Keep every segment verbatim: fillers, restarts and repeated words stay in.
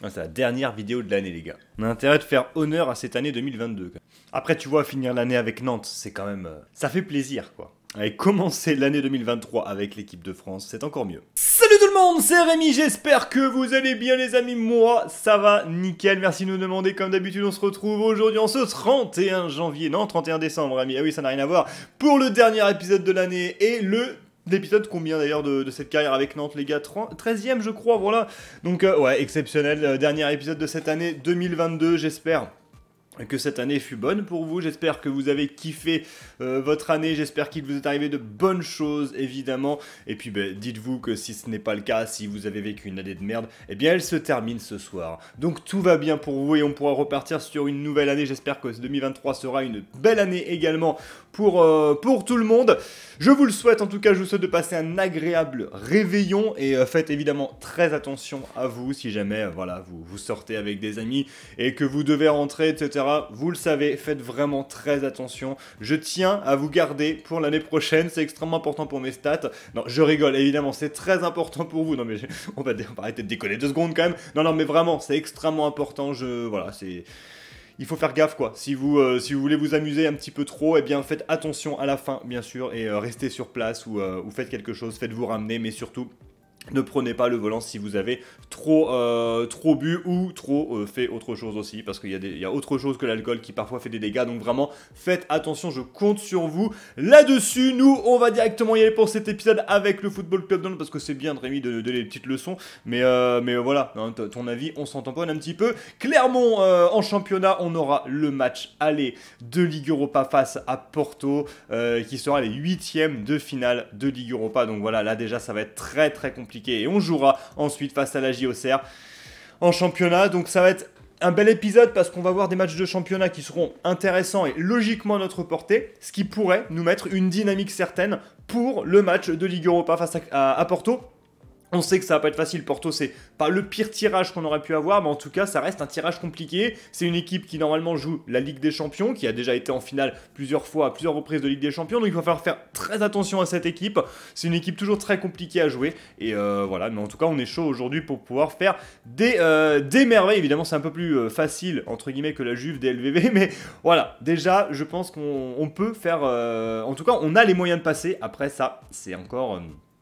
Ah, c'est la dernière vidéo de l'année, les gars. On a intérêt de faire honneur à cette année deux mille vingt-deux. Quoi. Après, tu vois, finir l'année avec Nantes, c'est quand même... Euh, ça fait plaisir, quoi. Allez, commencer l'année deux mille vingt-trois avec l'équipe de France, c'est encore mieux. Salut tout le monde, c'est Rémi, j'espère que vous allez bien les amis. Moi, ça va nickel, merci de nous demander. Comme d'habitude, on se retrouve aujourd'hui en ce trente et un janvier, non, trente et un décembre, Rémi. Ah oui, ça n'a rien à voir. Pour le dernier épisode de l'année et le... L'épisode combien d'ailleurs de, de cette carrière avec Nantes, les gars? treizième je crois, voilà. Donc euh, ouais, exceptionnel, euh, dernier épisode de cette année deux mille vingt-deux, j'espère que cette année fut bonne pour vous, j'espère que vous avez kiffé euh, votre année, j'espère qu'il vous est arrivé de bonnes choses, évidemment, et puis ben, dites-vous que si ce n'est pas le cas, si vous avez vécu une année de merde, eh bien elle se termine ce soir. Donc tout va bien pour vous et on pourra repartir sur une nouvelle année, j'espère que deux mille vingt-trois sera une belle année également pour, euh, pour tout le monde. Je vous le souhaite, en tout cas je vous souhaite de passer un agréable réveillon, et euh, faites évidemment très attention à vous, si jamais euh, voilà, vous, vous sortez avec des amis et que vous devez rentrer, et cetera. Vous le savez, faites vraiment très attention. Je tiens à vous garder pour l'année prochaine, c'est extrêmement important pour mes stats. Non, je rigole, évidemment, c'est très important pour vous. Non mais on va, on va arrêter de déconner deux secondes quand même. Non, non, mais vraiment, c'est extrêmement important. Je, voilà, c'est... Il faut faire gaffe quoi, si vous, euh, si vous voulez vous amuser un petit peu trop, eh bien faites attention à la fin bien sûr, et euh, restez sur place ou, euh, ou faites quelque chose, faites-vous ramener, mais surtout... Ne prenez pas le volant si vous avez trop, euh, trop bu ou trop euh, fait autre chose aussi, parce qu'il y, y a autre chose que l'alcool qui parfois fait des dégâts, donc vraiment faites attention, je compte sur vous là-dessus. Nous, on va directement y aller pour cet épisode avec le Football Club de Nantes, parce que c'est bien de Rémi de donner des petites leçons, mais, euh, mais voilà, hein, ton avis, on s'en tamponne un petit peu. Clermont euh, en championnat, on aura le match aller de Ligue Europa face à Porto, euh, qui sera les huitièmes de finale de Ligue Europa, donc voilà, là déjà ça va être très très compliqué. Et on jouera ensuite face à la J O C R en championnat. Donc ça va être un bel épisode parce qu'on va voir des matchs de championnat qui seront intéressants et logiquement à notre portée, ce qui pourrait nous mettre une dynamique certaine pour le match de Ligue Europa face à, à, à Porto. On sait que ça va pas être facile, Porto c'est pas le pire tirage qu'on aurait pu avoir, mais en tout cas ça reste un tirage compliqué. C'est une équipe qui normalement joue la Ligue des Champions, qui a déjà été en finale plusieurs fois, à plusieurs reprises de Ligue des Champions, donc il va falloir faire très attention à cette équipe. C'est une équipe toujours très compliquée à jouer, et euh, voilà, mais en tout cas on est chaud aujourd'hui pour pouvoir faire des, euh, des merveilles. Évidemment c'est un peu plus euh, facile, entre guillemets, que la Juve des L V V, mais voilà, déjà je pense qu'on peut faire, euh, en tout cas on a les moyens de passer. Après ça, c'est encore... Euh,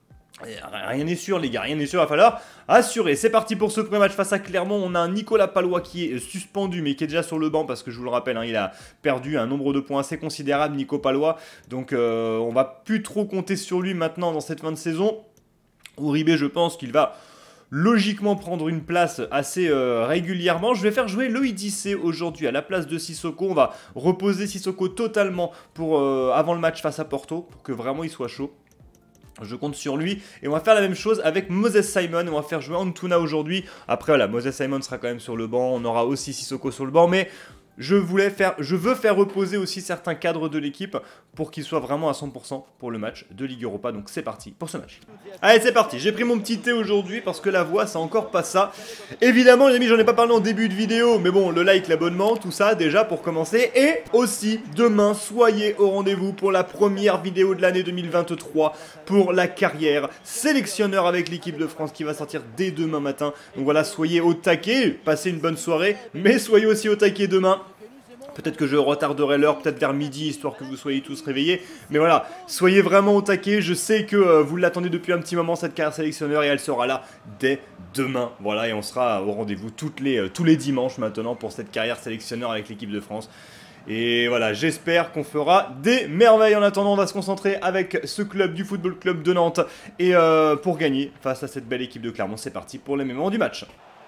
Rien n'est sûr les gars, rien n'est sûr, il va falloir assurer. C'est parti pour ce premier match face à Clermont. On a un Nicolas Palois qui est suspendu mais qui est déjà sur le banc parce que je vous le rappelle, hein, il a perdu un nombre de points assez considérable, Nico Palois. Donc euh, on va plus trop compter sur lui maintenant dans cette fin de saison. Uribe, je pense qu'il va logiquement prendre une place assez euh, régulièrement. Je vais faire jouer Loïc Dissé aujourd'hui à la place de Sissoko. On va reposer Sissoko totalement pour, euh, avant le match face à Porto pour que vraiment il soit chaud. Je compte sur lui. Et on va faire la même chose avec Moses Simon. On va faire jouer Antuna aujourd'hui. Après, voilà, Moses Simon sera quand même sur le banc. On aura aussi Sissoko sur le banc. Mais je voulais faire, je veux faire reposer aussi certains cadres de l'équipe pour qu'ils soient vraiment à cent pour cent pour le match de Ligue Europa. Donc c'est parti pour ce match. Allez, c'est parti. J'ai pris mon petit thé aujourd'hui parce que la voix, c'est encore pas ça. Évidemment, les amis, j'en ai pas parlé en début de vidéo. Mais bon, le like, l'abonnement, tout ça déjà pour commencer. Et aussi, demain, soyez au rendez-vous pour la première vidéo de l'année deux mille vingt-trois pour la carrière sélectionneur avec l'équipe de France qui va sortir dès demain matin. Donc voilà, soyez au taquet. Passez une bonne soirée. Mais soyez aussi au taquet demain. Peut-être que je retarderai l'heure, peut-être vers midi, histoire que vous soyez tous réveillés. Mais voilà, soyez vraiment au taquet. Je sais que euh, vous l'attendez depuis un petit moment, cette carrière sélectionneur, et elle sera là dès demain. Voilà, et on sera au rendez-vous toutes les, euh, tous les dimanches maintenant pour cette carrière sélectionneur avec l'équipe de France. Et voilà, j'espère qu'on fera des merveilles. En attendant, on va se concentrer avec ce club du Football Club de Nantes. Et euh, pour gagner face à cette belle équipe de Clermont, c'est parti pour les moments du match.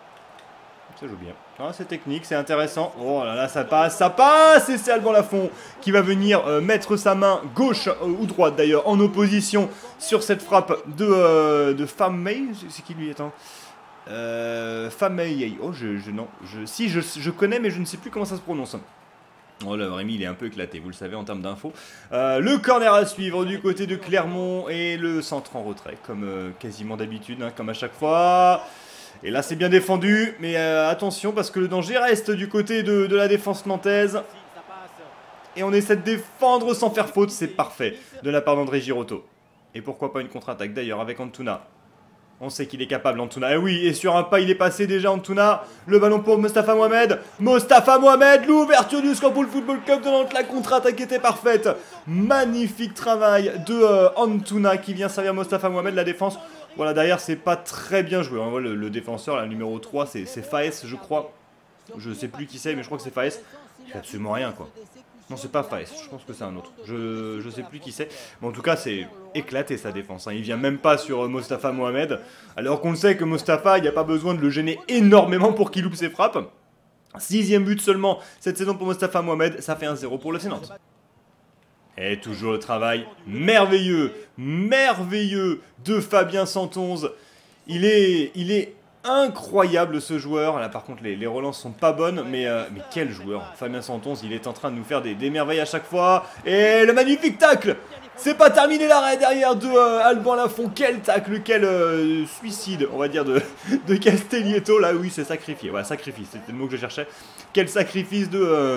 Ça joue bien. Ah, c'est technique, c'est intéressant. Oh là là, ça passe, ça passe. Et c'est Alban Lafont qui va venir euh, mettre sa main gauche euh, ou droite d'ailleurs en opposition sur cette frappe de, euh, de Famey. C'est qui lui? Attends. Euh, Famey. Oh, je, je, non. Je, si, je, je connais, mais je ne sais plus comment ça se prononce. Oh là, Rémi, il est un peu éclaté, vous le savez, en termes d'infos. Euh, le corner à suivre du côté de Clermont et le centre en retrait, comme euh, quasiment d'habitude, hein, comme à chaque fois. Et là, c'est bien défendu, mais euh, attention, parce que le danger reste du côté de, de la défense nantaise. Et on essaie de défendre sans faire faute, c'est parfait, de la part d'André Girotto. Et pourquoi pas une contre-attaque, d'ailleurs, avec Antuna. On sait qu'il est capable, Antuna. Et oui, et sur un pas, il est passé déjà, Antuna. Le ballon pour Mostafa Mohamed. Mostafa Mohamed, l'ouverture du Scorpool Football Club de Nantes. La contre-attaque était parfaite. Magnifique travail de euh, Antuna qui vient servir Mostafa Mohamed. La défense, voilà, derrière, c'est pas très bien joué. On voit le, le défenseur, la numéro trois, c'est Faes, je crois. Je sais plus qui c'est, mais je crois que c'est Faes. Il fait absolument rien, quoi. Non, c'est pas Faes, je pense que c'est un autre. Je, je sais plus qui c'est. Mais en tout cas, c'est éclaté sa défense. Hein. Il vient même pas sur Mostafa Mohamed. Alors qu'on sait que Mostafa, il n'y a pas besoin de le gêner énormément pour qu'il loupe ses frappes. Sixième but seulement cette saison pour Mostafa Mohamed. Ça fait un zéro pour le F C Nantes. Et toujours le travail merveilleux, merveilleux de Fabien Santonze. Il est, il est incroyable ce joueur. Là par contre les, les relances sont pas bonnes, mais, euh, mais quel joueur. Fabien Santonze, il est en train de nous faire des, des merveilles à chaque fois. Et le magnifique tacle. C'est pas terminé l'arrêt derrière de euh, Alban Lafont. Quel tacle, quel euh, suicide, on va dire, de, de Castellietto. Là oui, c'est sacrifié, voilà, sacrifice, c'était le mot que je cherchais. Quel sacrifice de... Euh,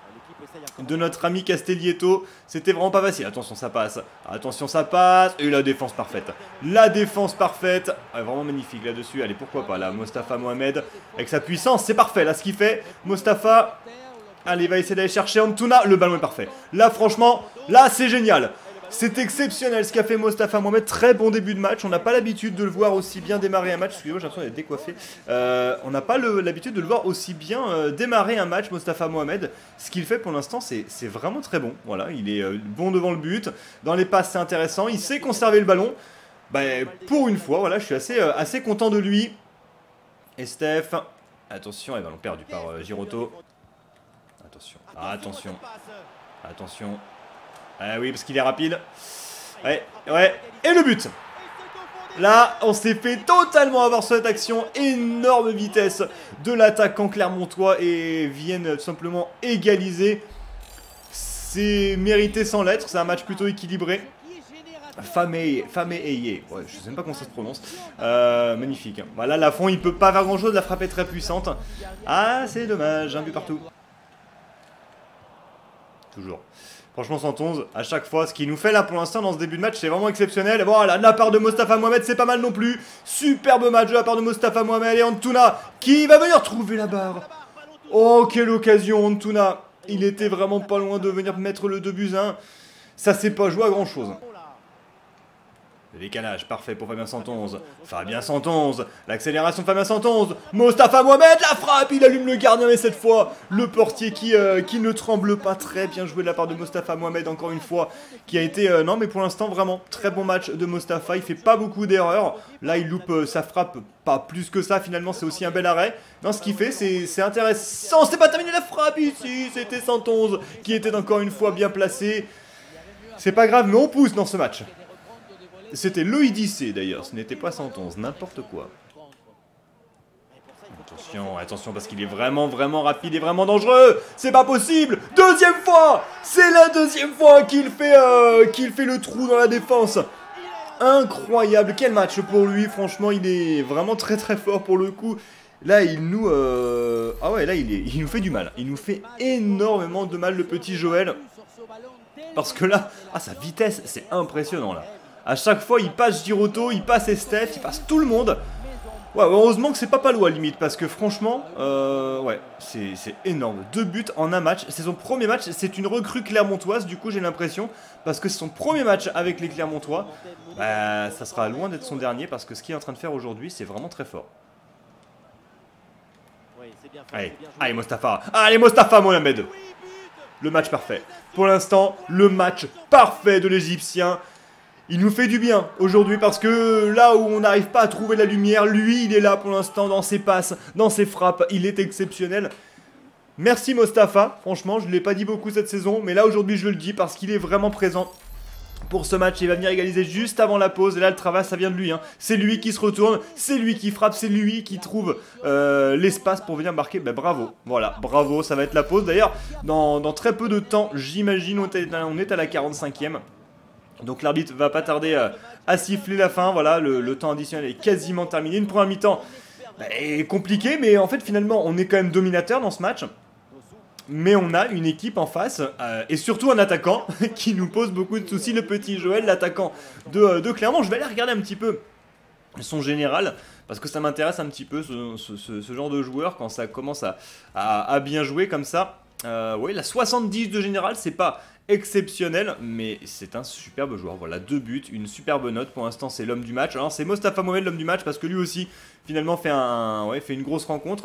de notre ami Castellietto, c'était vraiment pas facile. Attention, ça passe, attention, ça passe, et la défense parfaite. La défense parfaite, ah, vraiment magnifique là-dessus. Allez, pourquoi pas, là, Mostafa Mohamed, avec sa puissance, c'est parfait, là, ce qu'il fait. Mostafa, allez, il va essayer d'aller chercher Antuna, le ballon est parfait. Là, franchement, là, c'est génial. C'est exceptionnel ce qu'a fait Mostafa Mohamed. Très bon début de match. On n'a pas l'habitude de le voir aussi bien démarrer un match. Excusez-moi, j'ai l'impression d'être décoiffé. Euh, on n'a pas l'habitude de le voir aussi bien euh, démarrer un match, Mostafa Mohamed. Ce qu'il fait pour l'instant, c'est vraiment très bon. Voilà, il est euh, bon devant le but. Dans les passes, c'est intéressant. Il sait conserver le ballon. Bah, pour une fois, voilà, je suis assez, euh, assez content de lui. Et Steph. Attention, et ballon perdu par euh, Girotto. Attention, attention, attention. Ah oui, parce qu'il est rapide. Ouais, ouais. Et le but. Là, on s'est fait totalement avoir sur cette action. Énorme vitesse de l'attaquant clermontois et viennent tout simplement égaliser. C'est mérité sans l'être. C'est un match plutôt équilibré. Famé, Famé Eye. Ouais, je sais même pas comment ça se prononce. Euh, magnifique. Voilà, Lafont, il peut pas faire grand chose. La frappe est très puissante. Ah, c'est dommage. Un but partout. Toujours. Franchement, Santonze, à chaque fois, ce qu'il nous fait là pour l'instant dans ce début de match, c'est vraiment exceptionnel. Voilà, de la part de Mostafa Mohamed, c'est pas mal non plus. Superbe match de la part de Mostafa Mohamed et Antuna qui va venir trouver la barre. Oh, quelle occasion, Antuna. Il était vraiment pas loin de venir mettre le deux buts à un. Ça s'est pas joué à grand chose. Le décalage, parfait pour Fabien Santonze. Fabien Santonze, l'accélération de Fabien Santonze. Mostafa Mohamed, la frappe, il allume le gardien, mais cette fois, le portier qui, euh, qui ne tremble pas. Très bien joué de la part de Mostafa Mohamed, encore une fois, qui a été... Euh, non, mais pour l'instant, vraiment, très bon match de Mostafa. Il fait pas beaucoup d'erreurs. Là, il loupe euh, sa frappe, pas plus que ça, finalement, c'est aussi un bel arrêt. Non, ce qu'il fait, c'est intéressant. C'est pas terminé la frappe ici, c'était Santonze qui était encore une fois bien placé. C'est pas grave, mais on pousse dans ce match. C'était l'Oidicé d'ailleurs, ce n'était pas Santonze, n'importe quoi. Attention, attention parce qu'il est vraiment, vraiment rapide et vraiment dangereux. C'est pas possible. Deuxième fois. C'est la deuxième fois qu'il fait, euh, qu'il fait le trou dans la défense. Incroyable, quel match pour lui. Franchement, il est vraiment très très fort pour le coup. Là, il nous... Euh... Ah ouais, là, il, est... il nous fait du mal. Il nous fait énormément de mal, le petit Joël. Parce que là, ah, sa vitesse, c'est impressionnant là. À chaque fois, il passe Girotto, il passe Estef, il passe tout le monde. Ouais, heureusement que c'est pas Palois limite, parce que franchement, euh, ouais, c'est énorme. Deux buts en un match. C'est son premier match, c'est une recrue clermontoise, du coup j'ai l'impression, parce que c'est son premier match avec les Clermontois. Bah, ça sera loin d'être son dernier, parce que ce qu'il est en train de faire aujourd'hui, c'est vraiment très fort. Allez, allez Mostafa, allez Mostafa Mohamed. Le match parfait. Pour l'instant, le match parfait de l'Égyptien. Il nous fait du bien aujourd'hui parce que là où on n'arrive pas à trouver la lumière, lui il est là pour l'instant dans ses passes, dans ses frappes, il est exceptionnel. Merci Mostafa, franchement je ne l'ai pas dit beaucoup cette saison, mais là aujourd'hui je le dis parce qu'il est vraiment présent pour ce match. Il va venir égaliser juste avant la pause et là le travail ça vient de lui, hein. C'est lui qui se retourne, c'est lui qui frappe, c'est lui qui trouve euh, l'espace pour venir marquer. Ben, bravo, voilà, bravo, ça va être la pause. D'ailleurs dans, dans très peu de temps j'imagine on est à, on est à la quarante-cinquième. Donc l'arbitre va pas tarder à, à siffler la fin, voilà, le, le temps additionnel est quasiment terminé. Une première mi-temps bah, est compliquée, mais en fait finalement on est quand même dominateur dans ce match. Mais on a une équipe en face, euh, et surtout un attaquant qui nous pose beaucoup de soucis, le petit Joël, l'attaquant de, de Clermont. Je vais aller regarder un petit peu son général, parce que ça m'intéresse un petit peu ce, ce, ce, ce genre de joueur quand ça commence à, à, à bien jouer comme ça. Euh, oui, la soixante-dix de général, c'est pas exceptionnel, mais c'est un superbe joueur. Voilà, deux buts, une superbe note. Pour l'instant, c'est l'homme du match. Alors, c'est Mostafa Mohamed l'homme du match parce que lui aussi, finalement, fait, un, ouais, fait une grosse rencontre.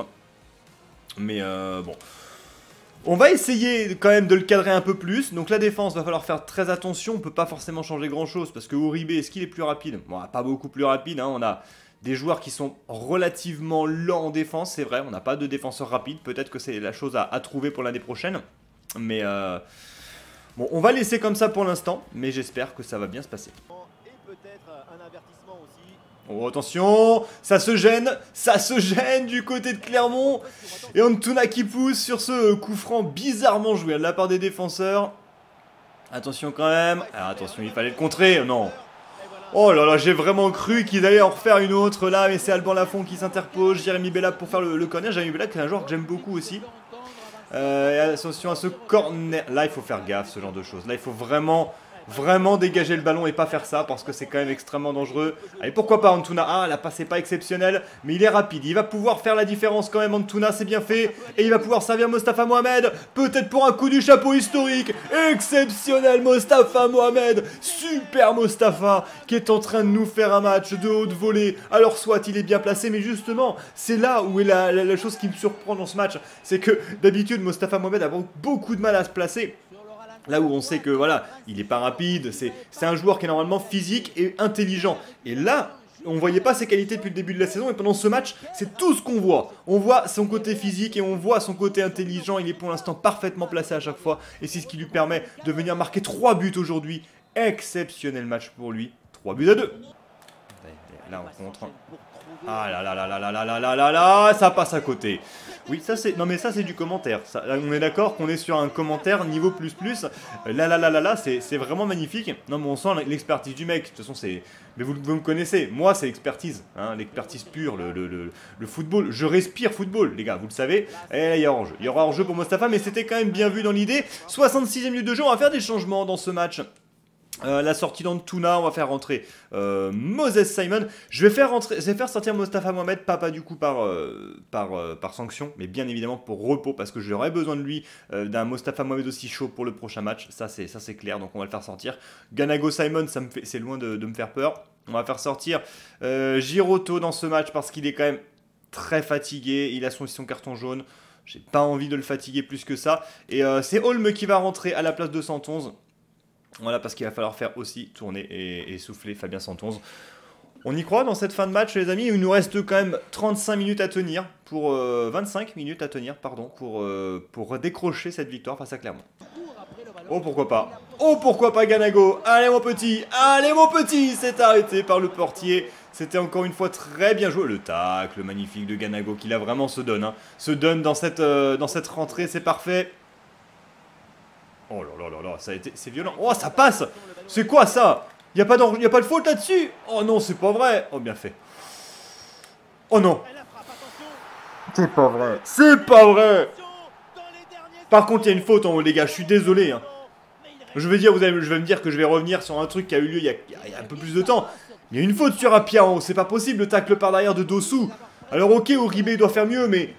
Mais euh, bon. On va essayer quand même de le cadrer un peu plus. Donc la défense, va falloir faire très attention. On peut pas forcément changer grand chose parce que Uribe, est-ce qu'il est plus rapide? Bon, pas beaucoup plus rapide. Hein. On a des joueurs qui sont relativement lents en défense, c'est vrai. On n'a pas de défenseur rapide. Peut-être que c'est la chose à, à trouver pour l'année prochaine. Mais euh, bon, on va laisser comme ça pour l'instant. Mais j'espère que ça va bien se passer. Et peut-être un avertissement aussi. Oh, attention, ça se gêne, ça se gêne du côté de Clermont. Et Antuna qui pousse sur ce coup franc bizarrement joué de la part des défenseurs. Attention quand même. Alors attention, il fallait le contrer, non. Oh là là, j'ai vraiment cru qu'il allait en refaire une autre là, mais c'est Alban Lafont qui s'interpose. Jérémy Bella pour faire le, le corner. Jérémy Bella qui est un joueur que j'aime beaucoup aussi. Euh, et attention à ce corner. Là, il faut faire gaffe, ce genre de choses. Là, il faut vraiment... Vraiment dégager le ballon et pas faire ça parce que c'est quand même extrêmement dangereux. Allez, pourquoi pas Antuna? Ah, la passe n'est pas exceptionnelle, mais il est rapide. Il va pouvoir faire la différence quand même. Antuna, c'est bien fait. Et il va pouvoir servir Mostafa Mohamed. Peut-être pour un coup du chapeau historique. Exceptionnel Mostafa Mohamed. Super Mostafa qui est en train de nous faire un match de haute volée. Alors soit il est bien placé, mais justement, c'est là où est la, la, la chose qui me surprend dans ce match. C'est que d'habitude, Mostafa Mohamed a beaucoup de mal à se placer. Là où on sait que voilà, il n'est pas rapide, c'est un joueur qui est normalement physique et intelligent. Et là, on ne voyait pas ses qualités depuis le début de la saison et pendant ce match, c'est tout ce qu'on voit. On voit son côté physique et on voit son côté intelligent. Il est pour l'instant parfaitement placé à chaque fois et c'est ce qui lui permet de venir marquer trois buts aujourd'hui. Exceptionnel match pour lui. trois buts à deux. Là, on contre. Ah là là là là là là là là là là, ça passe à côté. Oui, ça c'est... Non mais ça c'est du commentaire. Ça, là, on est d'accord qu'on est sur un commentaire niveau plus plus. Là là là là là, c'est vraiment magnifique. Non mais on sent l'expertise du mec. De toute façon c'est... Mais vous, vous me connaissez. Moi c'est l'expertise. Hein, l'expertise pure, le, le, le, le football. Je respire football, les gars, vous le savez. Et là il y a hors-jeu. Il y aura hors-jeu pour Mostafa, mais c'était quand même bien vu dans l'idée. soixante-sixième minute de jeu, on va faire des changements dans ce match. Euh, la sortie d'Antuna, on va faire rentrer euh, Moses Simon. Je vais faire rentrer, je vais faire sortir Mostafa Mohamed, pas, pas du coup par, euh, par, euh, par sanction, mais bien évidemment pour repos, parce que j'aurais besoin de lui, euh, d'un Mostafa Mohamed aussi chaud pour le prochain match. Ça c'est ça c'est clair, donc on va le faire sortir. Ganago Simon, ça me fait, c'est loin de, de me faire peur. On va faire sortir euh, Giroto dans ce match parce qu'il est quand même très fatigué. Il a son, son carton jaune. J'ai pas envie de le fatiguer plus que ça. Et euh, c'est Holm qui va rentrer à la place de cent onze. Voilà, parce qu'il va falloir faire aussi tourner et, et souffler Fabien cent onze. On y croit dans cette fin de match, les amis. Il nous reste quand même trente-cinq minutes à tenir, pour euh, vingt-cinq minutes à tenir, pardon, pour, euh, pour décrocher cette victoire face à Clermont. Oh, pourquoi pas. Oh, pourquoi pas Ganago. Allez, mon petit. Allez, mon petit. C'est arrêté par le portier. C'était encore une fois très bien joué. Le tacle magnifique de Ganago, qui là vraiment se donne. Hein. Se donne dans cette, euh, dans cette rentrée, c'est parfait. Oh là là là là, ça a été, c'est violent. Oh, ça passe. C'est quoi ça? Il n'y a pas de, y a pas de faute là-dessus? Oh non, c'est pas vrai. Oh, bien fait. Oh non. C'est pas vrai. C'est pas vrai. Par contre, il y a une faute en haut, les gars. Je suis désolé. Hein. Je vais dire, vous allez, je vais me dire que je vais revenir sur un truc qui a eu lieu il y a, il y a un peu plus de temps. Il y a une faute sur Apia en haut. C'est pas possible, le tacle par derrière de Dossou. Alors ok, Uribe doit faire mieux, mais...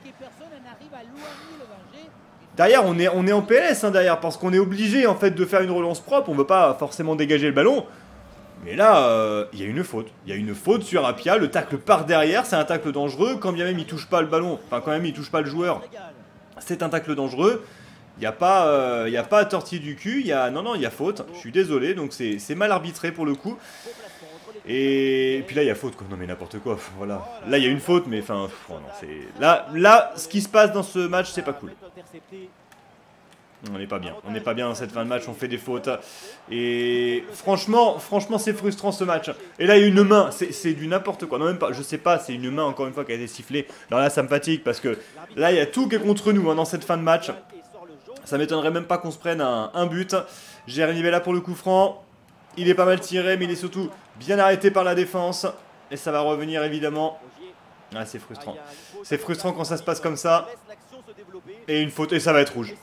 Derrière, on est, on est en P L S, hein, derrière, parce qu'on est obligé, en fait, de faire une relance propre. On ne veut pas forcément dégager le ballon. Mais là, euh, il y a une faute. Il y a une faute sur Apia. Le tacle part derrière. C'est un tacle dangereux. Quand bien même il touche pas le ballon, enfin, quand même il touche pas le joueur, c'est un tacle dangereux. Il n'y a pas, euh, il y a pas à tortiller du cul. Il y a, non, non, il y a faute. Je suis désolé. Donc, c'est mal arbitré pour le coup. Et puis là, il y a faute, quoi. Non, mais n'importe quoi. Voilà. Là, il y a une faute, mais enfin... Oh non, c'est... Là, là, ce qui se passe dans ce match, c'est pas cool. On n'est pas bien. On n'est pas bien dans cette fin de match. On fait des fautes. Et franchement, franchement, c'est frustrant ce match. Et là, il y a une main. C'est du n'importe quoi. Non, même pas. Je sais pas. C'est une main, encore une fois, qui a été sifflée. Alors là, ça me fatigue parce que là, il y a tout qui est contre nous hein, dans cette fin de match. Ça m'étonnerait même pas qu'on se prenne un, un but. Jérémy Bella pour le coup franc. Il est pas mal tiré, mais il est surtout bien arrêté par la défense. Et ça va revenir évidemment. Ah, c'est frustrant. C'est frustrant quand ça se passe comme ça. Et une faute, et ça va être rouge.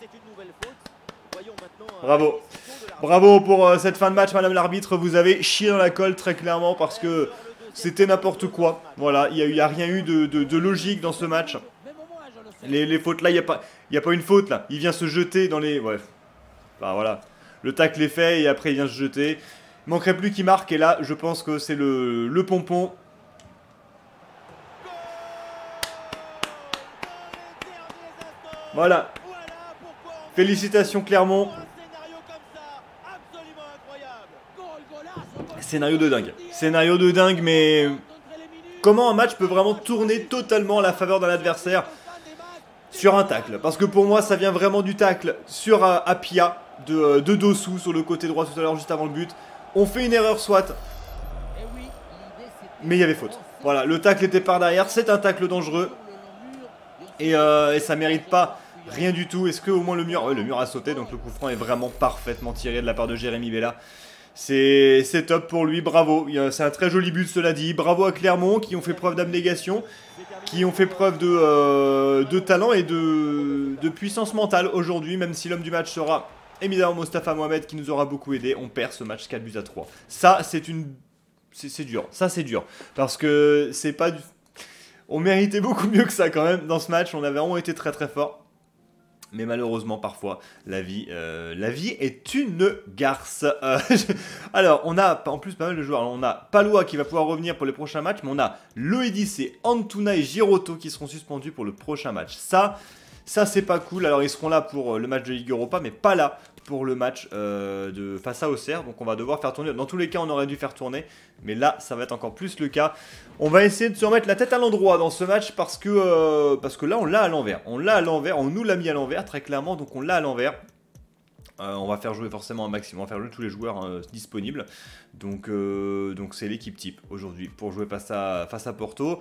Bravo. Bravo pour euh, cette fin de match, madame l'arbitre. Vous avez chié dans la colle très clairement parce que C'était n'importe quoi. Voilà, il n'y a, a rien eu de, de, de logique dans ce match. Les, les fautes là, il n'y a, pas, y a pas une faute là. Il vient se jeter dans les... Ouais. Enfin voilà. Le tacle est fait et après il vient se jeter. Il manquerait plus qu'il marque et là, je pense que c'est le, le pompon. Voilà. Félicitations Clermont. Scénario de dingue. Scénario de dingue, mais comment un match peut vraiment tourner totalement à la faveur d'un adversaire sur un tacle? Parce que pour moi, ça vient vraiment du tacle sur uh, Apia de, uh, de Dossou sur le côté droit tout à l'heure, juste avant le but. On fait une erreur soit, mais il y avait faute. Voilà, le tacle était par derrière, c'est un tacle dangereux. Et, euh, et ça mérite pas rien du tout. Est-ce que au moins le mur... Ouais, le mur a sauté, donc le coup franc est vraiment parfaitement tiré de la part de Jérémy Bella. C'est top pour lui, bravo. C'est un très joli but, cela dit. Bravo à Clermont qui ont fait preuve d'abnégation, qui ont fait preuve de, euh, de talent et de, de puissance mentale aujourd'hui, même si l'homme du match sera évidemment Mostafa Mohamed qui nous aura beaucoup aidé. On perd ce match quatre buts à trois. Ça, c'est une... C'est dur. Ça, c'est dur. Parce que c'est pas du... On méritait beaucoup mieux que ça quand même dans ce match. On avait vraiment été très très fort. Mais malheureusement, parfois, la vie, euh, la vie est une garce. Euh, Alors, on a en plus pas mal de joueurs. Alors, on a Palois qui va pouvoir revenir pour les prochains matchs. Mais on a Loïdis, Antuna et Giroto qui seront suspendus pour le prochain match. Ça, ça c'est pas cool. Alors, ils seront là pour le match de Ligue Europa, mais pas là pour le match euh, de face à Auxerre. Donc, on va devoir faire tourner. Dans tous les cas, on aurait dû faire tourner. Mais là, ça va être encore plus le cas. On va essayer de se remettre la tête à l'endroit dans ce match parce que, euh, parce que là, on l'a à l'envers. On l'a à l'envers. On nous l'a mis à l'envers, très clairement. Donc, on l'a à l'envers. Euh, on va faire jouer forcément un maximum. On va faire jouer tous les joueurs hein, disponibles. Donc, euh, donc c'est l'équipe type aujourd'hui pour jouer face à, face à Porto.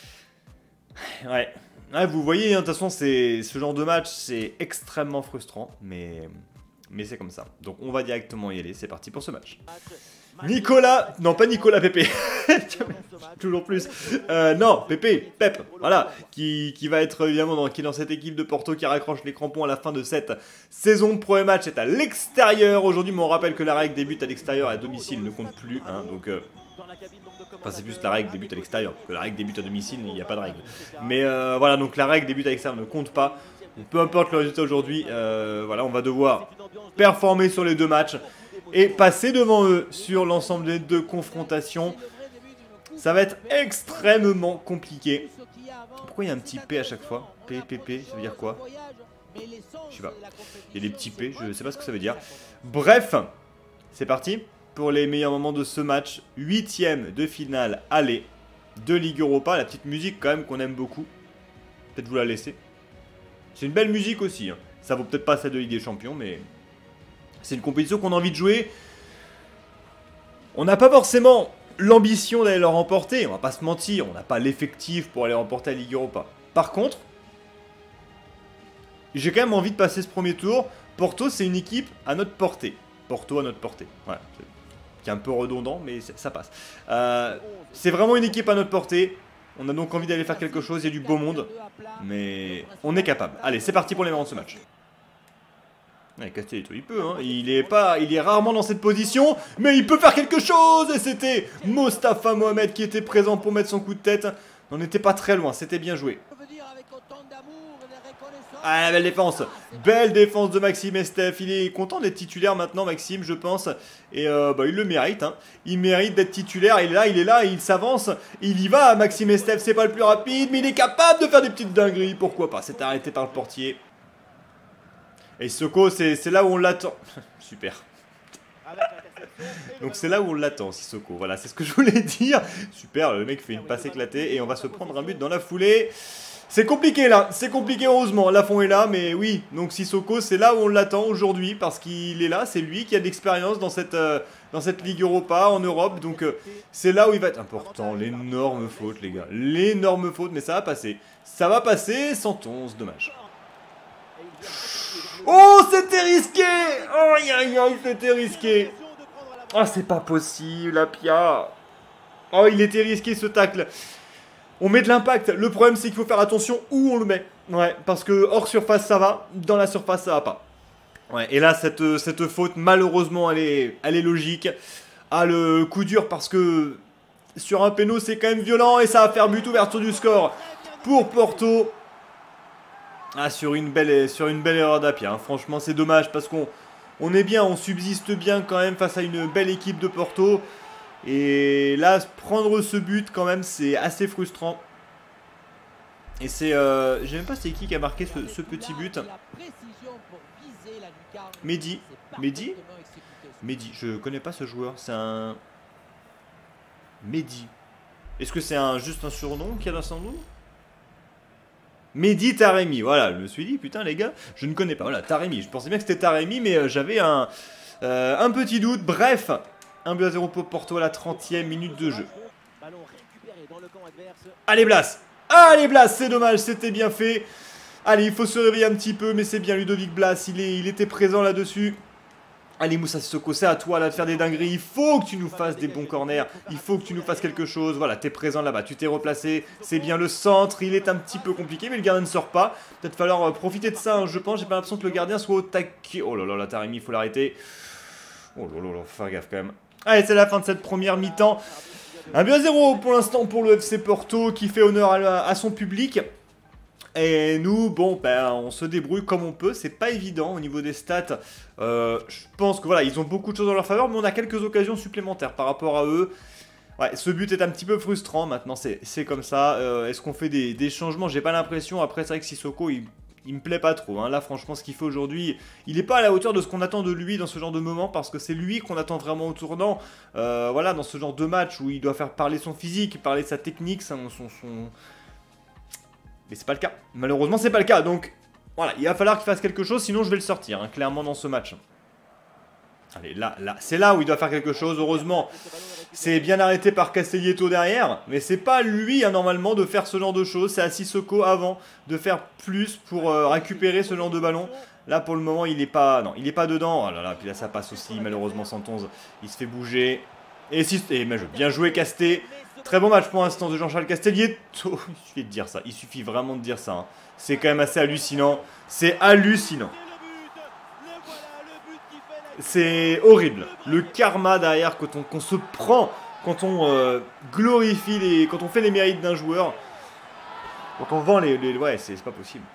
Ouais. Ouais, vous voyez, hein, de toute façon, ce genre de match, c'est extrêmement frustrant. Mais... Mais c'est comme ça. Donc on va directement y aller. C'est parti pour ce match. Nicolas, non pas Nicolas, Pépé. Toujours plus. Euh, non, Pépé, Pep, voilà, qui, qui va être évidemment dans, qui est dans cette équipe de Porto qui raccroche les crampons à la fin de cette saison. Le premier match est à l'extérieur. Aujourd'hui, mais on rappelle que la règle débute à l'extérieur et à domicile ne compte plus. Hein, donc, euh, enfin, c'est plus la règle débute à l'extérieur. Parce que la règle débute à domicile, il n'y a pas de règle. Mais euh, voilà, donc la règle débute à l'extérieur ne compte pas. Peu importe le résultat aujourd'hui, euh, voilà, on va devoir performer sur les deux matchs et passer devant eux sur l'ensemble des deux confrontations. Ça va être extrêmement compliqué. Pourquoi il y a un petit P à chaque fois? P, P, P, ça veut dire quoi? Je sais pas. Il y a des petits P, je sais pas ce que ça veut dire. Bref, c'est parti pour les meilleurs moments de ce match. Huitième de finale aller de Ligue Europa. La petite musique quand même qu'on aime beaucoup. Peut-être vous la laisser. C'est une belle musique aussi. Hein. Ça vaut peut-être pas celle de Ligue des Champions, mais c'est une compétition qu'on a envie de jouer. On n'a pas forcément l'ambition d'aller le remporter. On va pas se mentir. On n'a pas l'effectif pour aller remporter la Ligue Europa. Par contre, j'ai quand même envie de passer ce premier tour. Porto, c'est une équipe à notre portée. Porto à notre portée. Voilà. Qui est un peu redondant, mais ça passe. Euh, c'est vraiment une équipe à notre portée. On a donc envie d'aller faire quelque chose, il y a du beau monde, mais on est capable. Allez, c'est parti pour les moments de ce match. Ouais, Castelletto, il peut, hein. Il est pas, il est rarement dans cette position, mais il peut faire quelque chose. Et c'était Mostafa Mohamed qui était présent pour mettre son coup de tête. On n'était pas très loin, c'était bien joué. Ah, belle défense. Belle défense de Maxime Estef. Il est content d'être titulaire maintenant, Maxime, je pense. Et euh, bah, il le mérite. Hein. Il mérite d'être titulaire. Il est là, il est là, il s'avance. Il y va, Maxime Estef. C'est pas le plus rapide, mais il est capable de faire des petites dingueries. Pourquoi pas? C'est arrêté par le portier. Et Sissoko, c'est là où on l'attend. Super. Donc c'est là où on l'attend, Sissoko. Voilà, c'est ce que je voulais dire. Super, le mec fait une passe éclatée. Et on va se prendre un but dans la foulée. C'est compliqué là, c'est compliqué heureusement, Lafont est là, mais oui, donc Sissoko c'est là où on l'attend aujourd'hui, parce qu'il est là, c'est lui qui a de l'expérience dans cette, euh, dans cette Ligue Europa, en Europe, donc euh, c'est là où il va être important, l'énorme faute les gars, l'énorme faute, mais ça va passer, ça va passer, cent onze, dommage. Oh, c'était risqué. Aïe aïe aïe, c'était risqué. Ah, oh, c'est pas possible, Apia. Oh, il était risqué ce tacle. On met de l'impact. Le problème, c'est qu'il faut faire attention où on le met. Ouais, parce que hors surface, ça va. Dans la surface, ça va pas. Ouais, et là, cette, cette faute, malheureusement, elle est, elle est logique. Ah, le coup dur parce que sur un péno, c'est quand même violent et ça va faire but, ouverture du score pour Porto. Ah, sur une belle, sur une belle erreur d'Apia, hein. Franchement, c'est dommage parce qu'on on est bien, on subsiste bien quand même face à une belle équipe de Porto. Et là, prendre ce but quand même, c'est assez frustrant. Et c'est... Euh, je sais même pas c'est qui qui a marqué ce, ce petit but. Mehdi. Mehdi Mehdi, je connais pas ce joueur. C'est un... Mehdi. Est-ce que c'est un, juste un surnom qu'il y a dans son nom? Mehdi Taremi, voilà, je me suis dit, putain les gars, je ne connais pas. Voilà, Taremi, je pensais bien que c'était Taremi, mais euh, j'avais un, euh, un petit doute. Bref, un but à zéro pour Porto à la trentième minute de jeu. Allez Blas, allez Blas, c'est dommage, c'était bien fait. Allez, il faut se réveiller un petit peu, mais c'est bien Ludovic Blas, il, est, il était présent là-dessus. Allez Moussa Sissoko, c'est à toi là de faire des dingueries. Il faut que tu nous fasses des bons corners. Il faut que tu nous fasses quelque chose. Voilà, t'es présent là-bas, tu t'es replacé. C'est bien le centre, il est un petit peu compliqué, mais le gardien ne sort pas. Peut-être falloir euh, profiter de ça, hein, je pense. J'ai pas l'impression que le gardien soit au taquet. Oh là là, là, Taremi, il faut l'arrêter. Oh là là là, faut faire gaffe quand même. Allez, c'est la fin de cette première mi-temps. Un but à zéro pour l'instant pour le F C Porto qui fait honneur à, à son public. Et nous, bon, ben, on se débrouille comme on peut. C'est pas évident au niveau des stats. Euh, je pense que voilà, ils ont beaucoup de choses en leur faveur, mais on a quelques occasions supplémentaires par rapport à eux. Ouais, ce but est un petit peu frustrant. Maintenant, c'est comme ça. Euh, Est-ce qu'on fait des, des changements? J'ai pas l'impression. Après, c'est vrai que Sissoko, il, il me plaît pas trop. Hein. Là, franchement, ce qu'il fait aujourd'hui, il est pas à la hauteur de ce qu'on attend de lui dans ce genre de moment, parce que c'est lui qu'on attend vraiment au tournant. Euh, voilà, dans ce genre de match où il doit faire parler son physique, parler de sa technique, son... son, son... Mais c'est pas le cas. Malheureusement, c'est pas le cas. Donc, voilà, il va falloir qu'il fasse quelque chose, sinon je vais le sortir, hein, clairement, dans ce match. Allez, là, là, c'est là où il doit faire quelque chose. Heureusement, c'est bien arrêté par Castelletto derrière. Mais c'est pas lui, hein, normalement, de faire ce genre de choses. C'est à Sissoko, avant, de faire plus pour euh, récupérer ce genre de ballon. Là, pour le moment, il est pas... Non, il est pas dedans. Oh là là, puis là, ça passe aussi, malheureusement, Santonze. Il se fait bouger. Et, si... Et bien joué, Casté. Très bon match pour l'instant de Jean-Charles Castelletto. Il suffit de dire ça. Il suffit vraiment de dire ça. Hein. C'est quand même assez hallucinant. C'est hallucinant. C'est horrible. Le karma derrière quand on, qu'on se prend, quand on euh, glorifie les... Quand on fait les mérites d'un joueur. Quand on vend les... les ouais, c'est pas possible.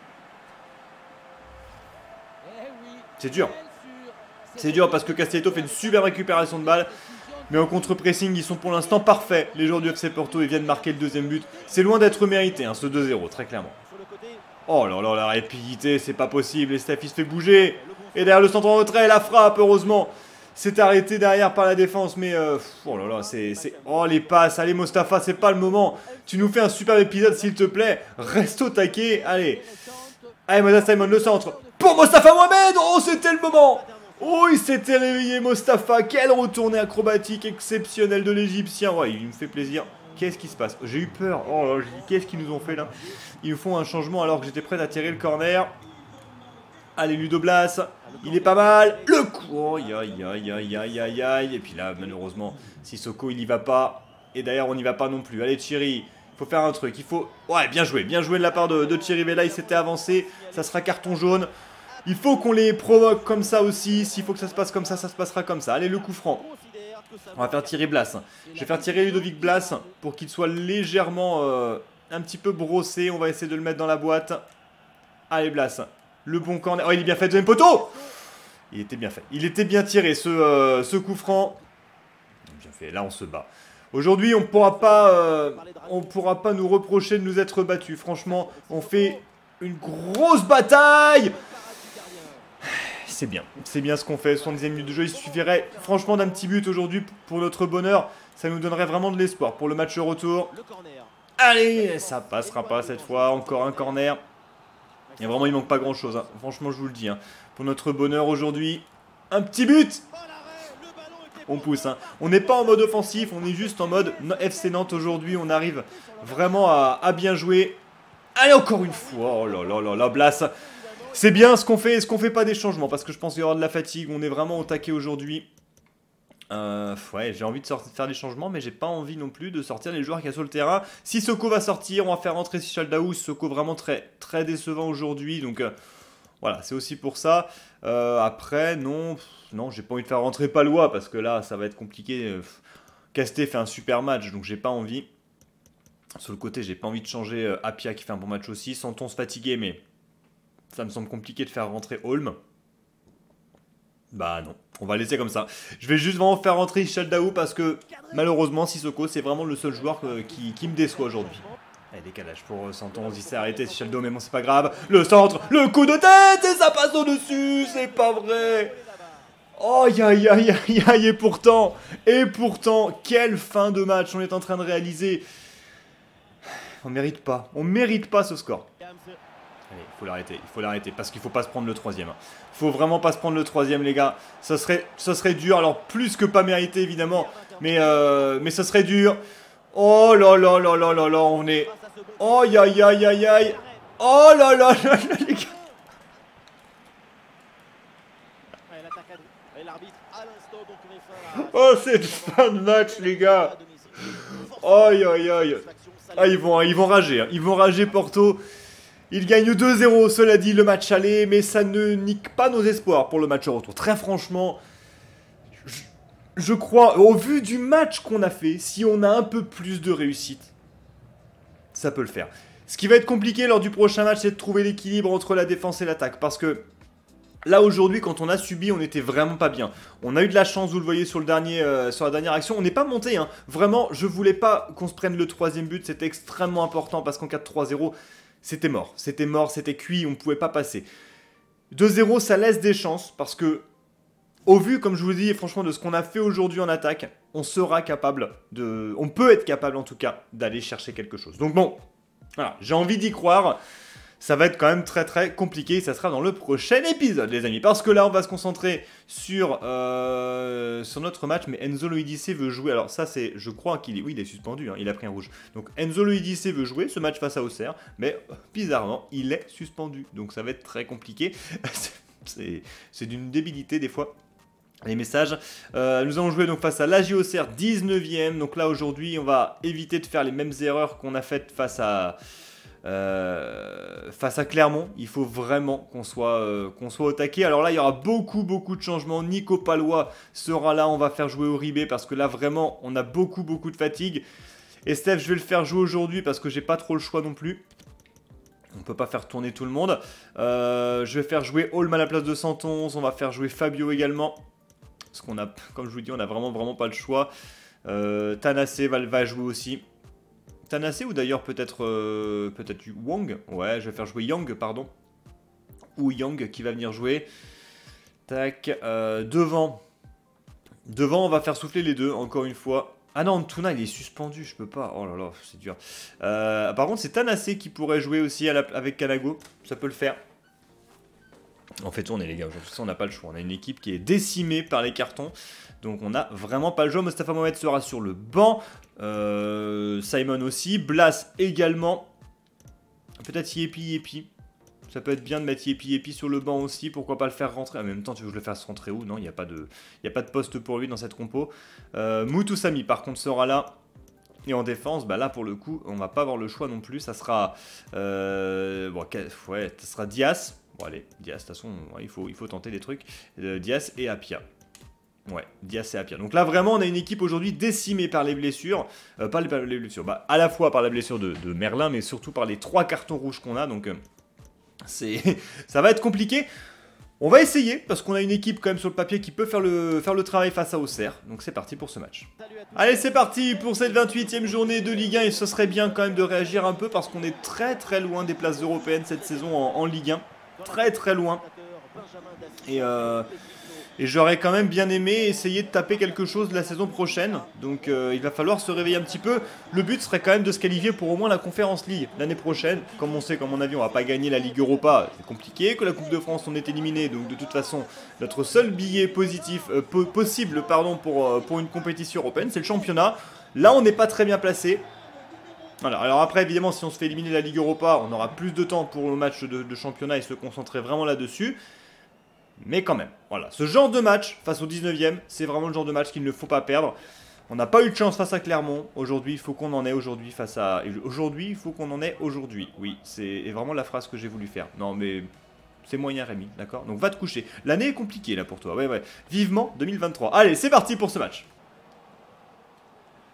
C'est dur. C'est dur parce que Castelletto fait une super récupération de balle. Mais en contre-pressing, ils sont pour l'instant parfaits. Les joueurs du F C Porto, ils viennent marquer le deuxième but. C'est loin d'être mérité, hein, ce deux zéro, très clairement. Oh là là, la rapidité, c'est pas possible. Et Steph, il se fait bouger. Et derrière le centre en retrait, la frappe, heureusement. C'est arrêté derrière par la défense, mais... Euh, oh là là, c'est... Oh, les passes. Allez, Mostafa, c'est pas le moment. Tu nous fais un super épisode, s'il te plaît. Reste au taquet. Allez. Allez, Moza Simon, le centre. Pour Mostafa Mohamed. Oh, c'était le moment. Oh, il s'était réveillé, Mostafa. Quelle retournée acrobatique exceptionnelle de l'Égyptien. Ouais, il me fait plaisir. Qu'est-ce qui se passe? J'ai eu peur. Oh là, je dis, qu'est-ce qu'ils nous ont fait là? Ils nous font un changement alors que j'étais prêt à tirer le corner. Allez, Ludo Blas. Il est pas mal. Le coup. Oh, aïe, aïe, aïe, aïe, aïe, aïe, aïe. Et puis là, malheureusement, Sissoko, il y va pas. Et d'ailleurs, on n'y va pas non plus. Allez, Thierry. Il faut faire un truc. Il faut... Ouais, bien joué. Bien joué de la part de, de Thierry Vella. Il s'était avancé. Ça sera carton jaune. Il faut qu'on les provoque comme ça aussi. S'il faut que ça se passe comme ça, ça se passera comme ça. Allez, le coup franc. On va faire tirer Blas. Je vais faire tirer Ludovic Blas pour qu'il soit légèrement euh, un petit peu brossé. On va essayer de le mettre dans la boîte. Allez, Blas. Le bon corner. Oh, il est bien fait, deuxième poteau. Il était bien fait. Il était bien tiré, ce, euh, ce coup franc. Bien fait. Là, on se bat. Aujourd'hui, on pourra pas, euh, on pourra pas nous reprocher de nous être battus. Franchement, on fait une grosse bataille. C'est bien, c'est bien ce qu'on fait, soixante-dixième minute de jeu, il suffirait franchement d'un petit but aujourd'hui pour notre bonheur, ça nous donnerait vraiment de l'espoir pour le match retour. Allez, ça passera pas cette fois, encore un corner. Et vraiment il manque pas grand chose, hein. Franchement je vous le dis, hein. Pour notre bonheur aujourd'hui, un petit but. On pousse, hein. On n'est pas en mode offensif, on est juste en mode F C Nantes aujourd'hui, on arrive vraiment à, à bien jouer. Allez, encore une fois, oh là là là là, Blas. C'est bien ce qu'on fait, est-ce qu'on fait pas des changements? Parce que je pense qu'il y aura de la fatigue, on est vraiment au taquet aujourd'hui. Euh, ouais, j'ai envie de sortir, faire des changements, mais j'ai pas envie non plus de sortir les joueurs qui sont sur le terrain. Sissoko va sortir, on va faire rentrer Sichaldaou. Sissoko vraiment très, très décevant aujourd'hui, donc euh, voilà, c'est aussi pour ça. Euh, après, non, non, j'ai pas envie de faire rentrer Palois, parce que là, ça va être compliqué. Casté fait un super match, donc j'ai pas envie. Sur le côté, j'ai pas envie de changer euh, Apia qui fait un bon match aussi. Santon se fatiguer, mais ça me semble compliqué de faire rentrer Holm. Bah non, on va laisser comme ça. Je vais juste vraiment faire rentrer Chaldaou parce que malheureusement Sissoko c'est vraiment le seul joueur que, qui, qui me déçoit aujourd'hui. Allez, décalage pour Santon, on se dit c'est arrêté Chaldaou, mais bon c'est pas grave. Le centre, le coup de tête et ça passe au-dessus, c'est pas vrai. Oh aïe aïe aïe aïe aïe, et pourtant, et pourtant, quelle fin de match on est en train de réaliser. On mérite pas, on mérite pas ce score. Allez, il faut l'arrêter, il faut l'arrêter, parce qu'il faut pas se prendre le troisième. Il faut vraiment pas se prendre le troisième, les gars. Ça serait, ça serait dur, alors plus que pas mérité, évidemment. Mais, euh, mais ça serait dur. Oh là là là là là là, on est... Oh aïe aïe aïe aïe aïe. Oh là là là là, les gars. Oh, cette fin de match, les gars. Aïe aïe aïe. Ah, ils vont, ils vont rager, hein. Ils vont rager Porto. Ils gagnent deux zéro, cela dit, le match aller, mais ça ne nique pas nos espoirs pour le match retour. Très franchement, je, je crois, au vu du match qu'on a fait, si on a un peu plus de réussite, ça peut le faire. Ce qui va être compliqué lors du prochain match, c'est de trouver l'équilibre entre la défense et l'attaque, parce que là, aujourd'hui, quand on a subi, on n'était vraiment pas bien. On a eu de la chance, vous le voyez sur, le dernier, euh, sur la dernière action. On n'est pas monté, hein. Vraiment, je voulais pas qu'on se prenne le troisième but. C'était extrêmement important parce qu'en cas de trois zéro, c'était mort. C'était mort, c'était cuit, on ne pouvait pas passer. deux zéro, ça laisse des chances parce que, au vu, comme je vous dis, franchement, de ce qu'on a fait aujourd'hui en attaque, on sera capable de... On peut être capable, en tout cas, d'aller chercher quelque chose. Donc bon, voilà, j'ai envie d'y croire. Ça va être quand même très très compliqué, ça sera dans le prochain épisode les amis. Parce que là on va se concentrer sur, euh, sur notre match, mais Enzo Loidice veut jouer. Alors ça c'est, je crois qu'il est, oui il est suspendu, hein, il a pris un rouge. Donc Enzo Loidice veut jouer ce match face à Auxerre, mais bizarrement il est suspendu. Donc ça va être très compliqué, c'est d'une débilité des fois. Les messages, euh, nous allons jouer donc face à l'A J Auxerre dix-neuvième. Donc là aujourd'hui on va éviter de faire les mêmes erreurs qu'on a faites face à... Euh, face à Clermont, il faut vraiment qu'on soit, euh, qu'on soit au taquet. Alors là, il y aura beaucoup, beaucoup de changements. Nico Palois sera là. On va faire jouer Uribe parce que là, vraiment, on a beaucoup, beaucoup de fatigue. Et Steph, je vais le faire jouer aujourd'hui parce que j'ai pas trop le choix non plus. On peut pas faire tourner tout le monde. Euh, je vais faire jouer Holm à la place de cent onze. On va faire jouer Fabio également. Parce qu'on a, comme je vous dis, on a vraiment, vraiment pas le choix. Euh, Tanassé va, va jouer aussi. Tanassé ou d'ailleurs peut-être euh, peut-être Wang. Ouais, je vais faire jouer Yang, pardon. Ou Yang qui va venir jouer. Tac. Euh, devant. Devant, on va faire souffler les deux, encore une fois. Ah non, Antuna, il est suspendu, je peux pas. Oh là là, c'est dur. Euh, par contre, c'est Tanassé qui pourrait jouer aussi à la, avec Kanago. Ça peut le faire. On fait tourner les gars, aujourd'hui on n'a pas le choix. On a une équipe qui est décimée par les cartons. Donc on n'a vraiment pas le choix. Mostafa Mohamed sera sur le banc. Euh, Simon aussi. Blas également. Peut-être Yepi Yepi. Ça peut être bien de mettre Yepi Yepi sur le banc aussi. Pourquoi pas le faire rentrer. En même temps, tu veux que je le fasse rentrer où? Non, il n'y a, a pas de poste pour lui dans cette compo. Euh, Moutoussamy par contre sera là. Et en défense, bah là pour le coup, on va pas avoir le choix non plus. Ça sera, euh, bon, ouais, ça sera Dias. Bon allez, Dias, de toute façon, ouais, il, faut, il faut tenter des trucs. Euh, Dias et Apia. Ouais, Dias et Apia. Donc là, vraiment, on a une équipe aujourd'hui décimée par les blessures. Euh, pas les, les blessures, bah, à la fois par la blessure de, de Merlin, mais surtout par les trois cartons rouges qu'on a. Donc, euh, c'est, ça va être compliqué. On va essayer, parce qu'on a une équipe quand même sur le papier qui peut faire le, faire le travail face à Auxerre. Donc c'est parti pour ce match. Allez, c'est parti pour cette vingt-huitième journée de Ligue un. Et ce serait bien quand même de réagir un peu, parce qu'on est très très loin des places européennes cette saison en, en Ligue un. Très très loin. Et, euh, et j'aurais quand même bien aimé essayer de taper quelque chose la saison prochaine. Donc euh, il va falloir se réveiller un petit peu. Le but serait quand même de se qualifier pour au moins la Conference League l'année prochaine. Comme on sait, comme mon avis, on va pas gagner la Ligue Europa. C'est compliqué. Que la Coupe de France, on est éliminé. Donc de toute façon, notre seul billet positif euh, po possible pardon, pour, euh, pour une compétition européenne, c'est le championnat. Là, on n'est pas très bien placé. Voilà. Alors après, évidemment, si on se fait éliminer la Ligue Europa, on aura plus de temps pour le match de, de championnat et se concentrer vraiment là-dessus. Mais quand même, voilà. Ce genre de match, face au dix-neuvième, c'est vraiment le genre de match qu'il ne faut pas perdre. On n'a pas eu de chance face à Clermont. Aujourd'hui, il faut qu'on en ait aujourd'hui face à... Aujourd'hui, il faut qu'on en ait aujourd'hui. Oui, c'est vraiment la phrase que j'ai voulu faire. Non, mais... C'est moyen, Rémi, d'accord? Donc va te coucher. L'année est compliquée, là, pour toi. Ouais, ouais. Vivement deux mille vingt-trois. Allez, c'est parti pour ce match.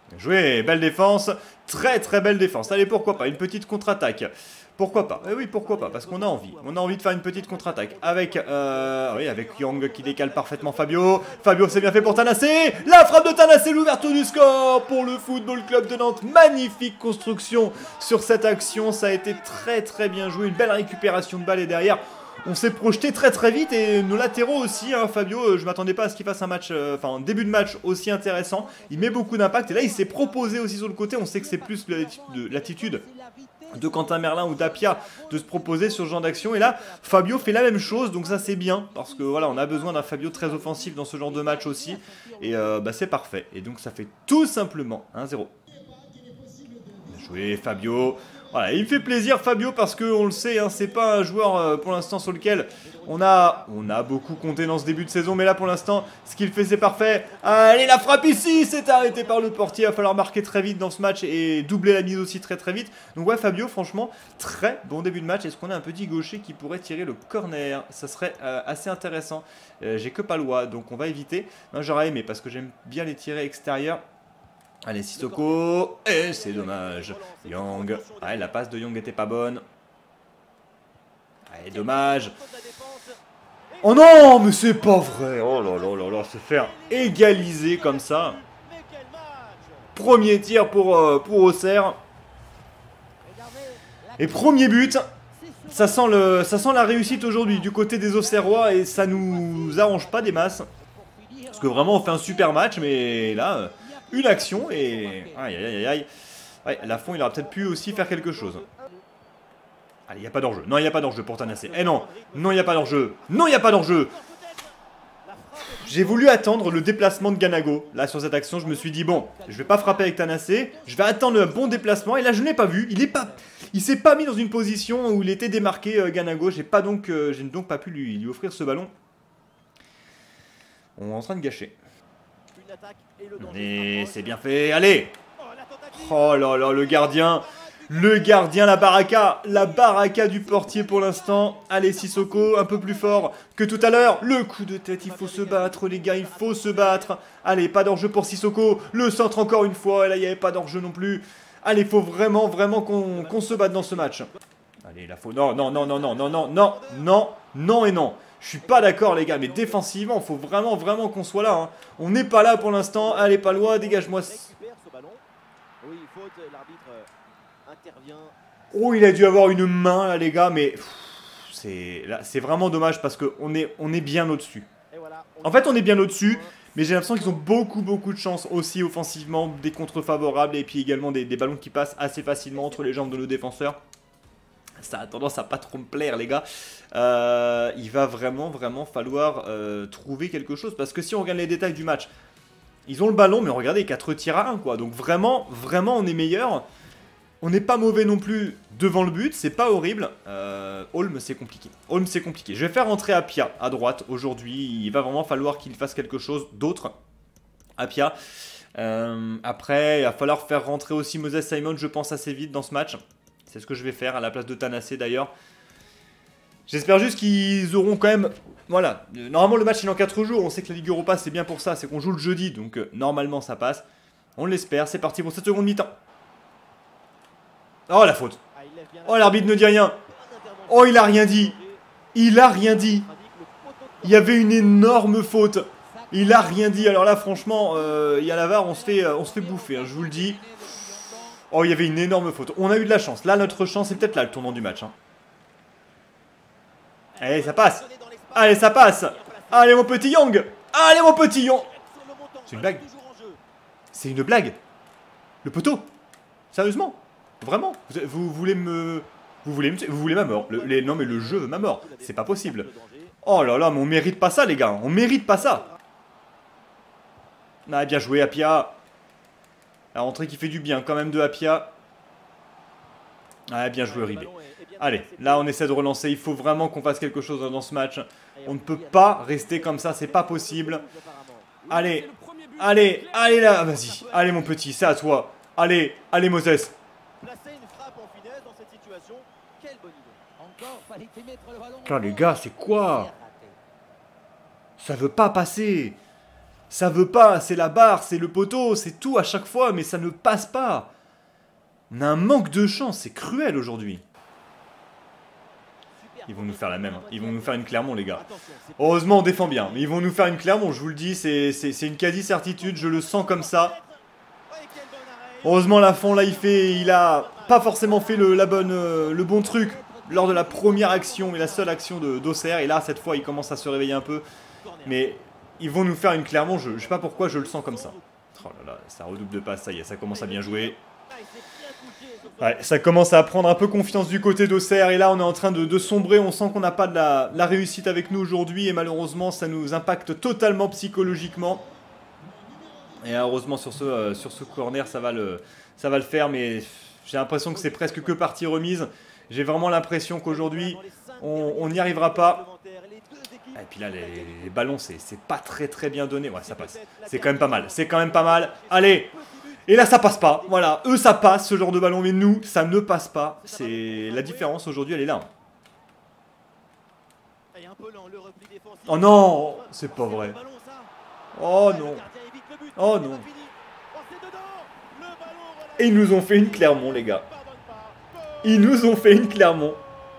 Joué, belle défense, très très belle défense. Allez, pourquoi pas, une petite contre-attaque. Pourquoi pas? Eh oui, pourquoi pas, parce qu'on a envie. On a envie de faire une petite contre-attaque avec, euh, oui, avec Young qui décale parfaitement Fabio. Fabio, c'est bien fait pour Tanassé. La frappe de Tanassé, l'ouverture du score pour le Football Club de Nantes. Magnifique construction sur cette action. Ça a été très très bien joué. Une belle récupération de balle et derrière, on s'est projeté très très vite et nos latéraux aussi, hein, Fabio, je m'attendais pas à ce qu'il fasse un match, euh, enfin un début de match aussi intéressant. Il met beaucoup d'impact et là il s'est proposé aussi sur le côté. On sait que c'est plus l'attitude de Quentin Merlin ou d'Apia de se proposer sur ce genre d'action. Et là, Fabio fait la même chose, donc ça c'est bien, parce que voilà, on a besoin d'un Fabio très offensif dans ce genre de match aussi. Et euh, bah, c'est parfait. Et donc ça fait tout simplement un zéro. Bien joué Fabio. Voilà, il me fait plaisir Fabio parce que on le sait, hein, c'est pas un joueur euh, pour l'instant sur lequel on a, on a beaucoup compté dans ce début de saison, mais là pour l'instant, ce qu'il fait c'est parfait. Allez, la frappe ici, c'est arrêté par le portier, il va falloir marquer très vite dans ce match et doubler la mise aussi très très vite. Donc ouais Fabio, franchement, très bon début de match. Est-ce qu'on a un petit gaucher qui pourrait tirer le corner? Ça serait euh, assez intéressant. Euh, J'ai que Palois, donc on va éviter. J'aurais aimé parce que j'aime bien les tirer extérieurs. Allez, Sissoko, et c'est dommage. Young, allez, la passe de Young était pas bonne. Allez, dommage. Oh non, mais c'est pas vrai. Oh là là là là, se faire égaliser comme ça. Premier tir pour, euh, pour Auxerre. Et premier but. Ça sent, le, ça sent la réussite aujourd'hui du côté des Auxerrois et ça nous arrange pas des masses. Parce que vraiment, on fait un super match, mais là... Une action et... Aïe, aïe, aïe, aïe. Ouais, Lafont, il aurait peut-être pu aussi faire quelque chose. Allez, il n'y a pas d'enjeu. Non, il n'y a pas d'enjeu pour Tanassé. Eh non, non, il n'y a pas d'enjeu. Non, il n'y a pas d'enjeu. J'ai voulu attendre le déplacement de Ganago. Là, sur cette action, je me suis dit, bon, je vais pas frapper avec Tanassé. Je vais attendre un bon déplacement. Et là, je ne l'ai pas vu. Il est pas... Il s'est pas mis dans une position où il était démarqué, euh, Ganago. J'ai pas donc... Euh, j'ai donc pas pu lui, lui offrir ce ballon. On est en train de gâcher. Et c'est bien fait, allez. Oh là là, le gardien. Le gardien, la baraka. La baraka du portier pour l'instant. Allez, Sissoko, un peu plus fort que tout à l'heure. Le coup de tête, il faut se battre, les gars, il faut se battre. Allez, pas d'enjeu pour Sissoko. Le centre encore une fois, et là, il n'y avait pas d'enjeu non plus. Allez, il faut vraiment, vraiment qu'on qu'on se batte dans ce match. Allez, la faute. Non, non, non, non, non, non, non, non, non, non et non. Je suis pas d'accord les gars, mais défensivement, il faut vraiment, vraiment qu'on soit là. Hein. On n'est pas là pour l'instant. Allez, Palois, dégage-moi. Oh, il a dû avoir une main là les gars, mais c'est vraiment dommage parce qu'on est, on est bien au-dessus. En fait, on est bien au-dessus, mais j'ai l'impression qu'ils ont beaucoup, beaucoup de chance aussi offensivement, des contres favorables et puis également des, des ballons qui passent assez facilement entre les jambes de nos défenseurs. Ça a tendance à pas trop me plaire les gars. Euh, il va vraiment vraiment falloir euh, trouver quelque chose. Parce que si on regarde les détails du match, ils ont le ballon mais regardez, quatre tirs à un quoi. Donc vraiment, vraiment on est meilleur. On n'est pas mauvais non plus devant le but, c'est pas horrible. euh, Holm c'est compliqué. Holm c'est compliqué. Je vais faire rentrer Apia à droite aujourd'hui. Il va vraiment falloir qu'il fasse quelque chose d'autre. Apia. Euh, après il va falloir faire rentrer aussi Moses Simon je pense assez vite dans ce match. C'est ce que je vais faire à la place de Tanassé d'ailleurs. J'espère juste qu'ils auront quand même... Voilà, normalement le match il est en quatre jours. On sait que la Ligue Europa c'est bien pour ça. C'est qu'on joue le jeudi, donc euh, normalement ça passe. On l'espère, c'est parti pour cette seconde mi-temps. Oh la faute. Oh l'arbitre ne dit rien. Oh il a rien dit. Il a rien dit. Il y avait une énorme faute. Il a rien dit. Alors là franchement, euh, il y a la V A R, on se fait, on se fait bouffer, hein, je vous le dis. Oh, il y avait une énorme faute. On a eu de la chance. Là, notre chance, c'est peut-être là le tournant du match. Hein. Allez, ça passe. Allez, ça passe. Allez, mon petit Young. Allez, mon petit Young. C'est une blague. C'est une blague. Le poteau. Sérieusement. Vraiment. Vous, vous voulez me... Vous voulez me... Vous voulez ma mort. Le, les, non, mais le jeu veut ma mort. C'est pas possible. Oh là là, mais on mérite pas ça, les gars. On mérite pas ça. Ah, bien joué, Apia. La rentrée qui fait du bien quand même de Apia. Ah, bien joué Ribé. Allez, là on essaie de relancer. Il faut vraiment qu'on fasse quelque chose dans ce match. On ne peut pas rester comme ça, c'est pas possible. Allez, allez, allez là, vas-y. Allez mon petit, c'est à toi. Allez, allez Moses. Putain les gars, c'est quoi? Ça veut pas passer. Ça veut pas, c'est la barre, c'est le poteau, c'est tout à chaque fois, mais ça ne passe pas. On a un manque de chance, c'est cruel aujourd'hui. Ils vont nous faire la même, hein. Ils vont nous faire une Clermont, les gars. Heureusement, on défend bien, mais ils vont nous faire une Clermont, je vous le dis, c'est une quasi-certitude, je le sens comme ça. Heureusement, Lafont, là, il fait, il a pas forcément fait le, la bonne, euh, le bon truc lors de la première action, mais la seule action d'Auxerre. Et là, cette fois, il commence à se réveiller un peu. Mais ils vont nous faire une Clermont, je, je sais pas pourquoi, je le sens comme ça. Oh là là, ça redouble de passe, ça y est, ça commence à bien jouer. Ouais, ça commence à prendre un peu confiance du côté d'Auxerre. Et là, on est en train de, de sombrer. On sent qu'on n'a pas de la, la réussite avec nous aujourd'hui. Et malheureusement, ça nous impacte totalement psychologiquement. Et heureusement, sur ce, euh, sur ce corner, ça va le, ça va le faire. Mais j'ai l'impression que c'est presque que partie remise. J'ai vraiment l'impression qu'aujourd'hui, on n'y arrivera pas. Et puis là, les, les ballons, c'est pas très très bien donné. Ouais, ça passe. C'est quand même pas mal. C'est quand même pas mal. Allez! Et là, ça passe pas. Voilà, eux, ça passe, ce genre de ballon. Mais nous, ça ne passe pas. C'est la différence aujourd'hui, elle est là. Oh non! C'est pas vrai. Oh non. Oh non. Et ils nous ont fait une Clermont, les gars. Ils nous ont fait une Clermont.